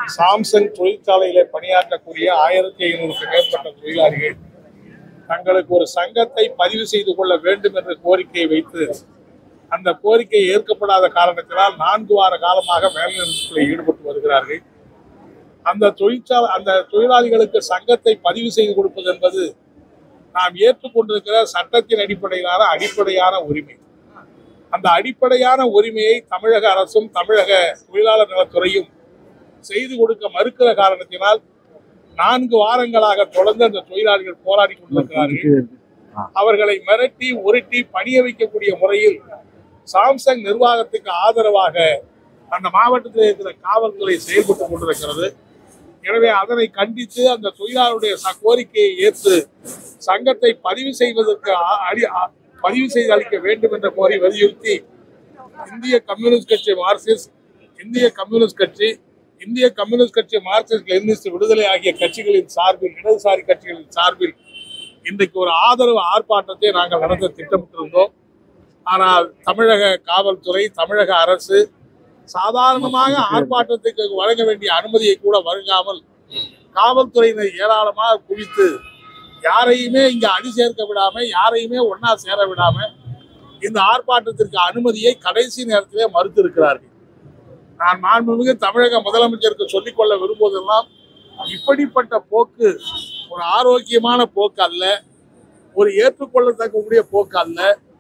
Samsung தொழிற்சாலையிலே பணியாற்றக்கூடிய 1500க்கு மேற்பட்ட தொழிலாளிகள் தங்களுக்கு ஒரு சங்கத்தை பதிவு செய்து கொள்ள வேண்டும் என்ற கோரிக்கையை வைத்து அந்த கோரிக்கை ஏற்கப்படாத காரணத்தினால் 4 வார காலமாக வேலைநிறுத்தத்தில் ஈடுபட்டு வருகிறார்கள். அந்த தொழிலாளிகளுக்கு சங்கத்தை பதிவு செய்து கொடுப்பது என்பது நாம் ஏற்றுக்கொண்டிருக்கிற சட்டத்தின் அடிப்படையான உரிமை. அந்த அடிப்படையான உரிமையை தமிழக அரசும் தமிழக தொழிலாளர் நலத்துறையும் செய்து கொடுக்க மறுக்கிற காரணத்தினால் 4 வாரங்களாக தொடர்ந்து அந்த தொழிலாளிகள் போராடி கொண்டிருக்கிறார்கள். அவர்களை மிரட்டி உருட்டி பணிய வைக்கக்கூடிய முறையில் சாம்சங் நிர்வாகத்துக்கு ஆதரவாக அந்த மாவட்டத்தில் இருக்கிற காவல்துறை செயல்பட்டுக் கொண்டிருக்கிறது. எனவே அதனை கண்டித்து அந்த தொழிலாளருடைய கோரிக்கையை ஏற்று சங்கத்தை பதிவு செய்வதற்கு பதிவு செய்து அளிக்க வேண்டும் என்ற கோரி வலியுறுத்தி இந்திய கம்யூனிஸ்ட் கட்சி மார்க்சிஸ்ட், இந்திய கம்யூனிஸ்ட் கட்சி, இந்திய கம்யூனிஸ்ட் கட்சி மார்க்சிஸ்ட் லெனினிஸ்ட் விடுதலை ஆகிய கட்சிகளின் சார்பில், இடதுசாரி கட்சிகளின் சார்பில் இன்றைக்கு ஒரு ஆதரவு ஆர்ப்பாட்டத்தை நாங்கள் நடத்த திட்டமிட்டிருந்தோம். ஆனால் தமிழக காவல்துறை, தமிழக அரசு சாதாரணமாக ஆர்ப்பாட்டத்துக்கு வழங்க வேண்டிய அனுமதியை கூட வழங்காமல் காவல்துறையினர் ஏராளமாக குவித்து யாரையுமே இங்க அணி சேர்க்க விடாம, யாரையுமே ஒன்னா சேர விடாம இந்த ஆர்ப்பாட்டத்திற்கு அனுமதியை கடைசி நேரத்திலே மறுத்து இருக்கிறார்கள். நான் மாண்புமிகு தமிழக முதலமைச்சருக்கு சொல்லிக்கொள்ள விரும்புவதெல்லாம், இப்படிப்பட்ட போக்கு ஒரு ஆரோக்கியமான போக்கு அல்ல, ஒரு ஏற்றுக்கொள்ளத்தக்கக்கூடிய போக்கு அல்ல.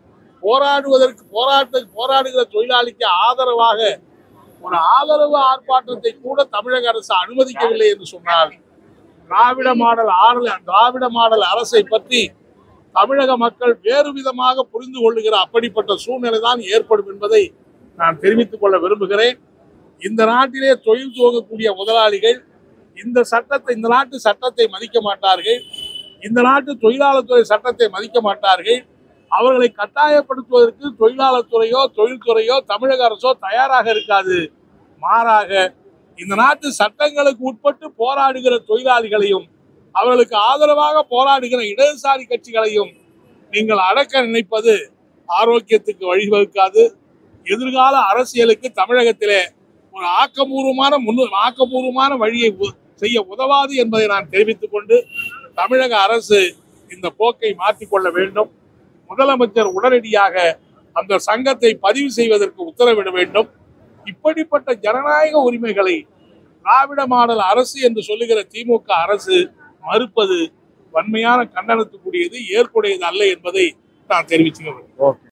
போராடுகிற தொழிலாளிக்கு ஆதரவாக ஒரு ஆதரவு ஆர்ப்பாட்டத்தை கூட தமிழக அரசு அனுமதிக்கவில்லை என்று சொன்னால் திராவிட மாடல் அரசை பற்றி தமிழக மக்கள் வேறு விதமாக புரிந்து கொள்ளுகிற அப்படிப்பட்ட சூழ்நிலை தான் ஏற்படும் என்பதை நான் தெரிவித்துக் கொள்ள விரும்புகிறேன். இந்த நாட்டிலே தொழில் துவங்கக்கூடிய முதலாளிகள் இந்த நாட்டு சட்டத்தை மதிக்க மாட்டார்கள், இந்த நாட்டு தொழிலாளர் துறை சட்டத்தை மதிக்க மாட்டார்கள். அவர்களை கட்டாயப்படுத்துவதற்கு தொழிலாளர் துறையோ தொழில்துறையோ தமிழக அரசோ தயாராக இருக்காது. மாறாக இந்த நாட்டு சட்டங்களுக்கு உட்பட்டு போராடுகிற தொழிலாளிகளையும் அவர்களுக்கு ஆதரவாக போராடுகிற இடதுசாரி கட்சிகளையும் நீங்கள் அடக்க நினைப்பது ஆரோக்கியத்துக்கு வழிவகுக்காது. எதிர்கால அரசியலுக்கு தமிழகத்திலே ஒரு ஆக்கபூர்வமான வழியை செய்ய உதவாது என்பதை நான் தெரிவித்துக் கொண்டு, தமிழக அரசு இந்த போக்கை மாற்றிக்கொள்ள வேண்டும். முதலமைச்சர் உடனடியாக அந்த சங்கத்தை பதிவு செய்வதற்கு உத்தரவிட வேண்டும். இப்படிப்பட்ட ஜனநாயக உரிமைகளை திராவிட மாடல் அரசு என்று சொல்லுகிற திமுக அரசு மறுப்பது வன்மையான கண்டனத்துக்குரியது, ஏற்புடையது அல்ல என்பதை நான் தெரிவிச்சுக்கிறேன்.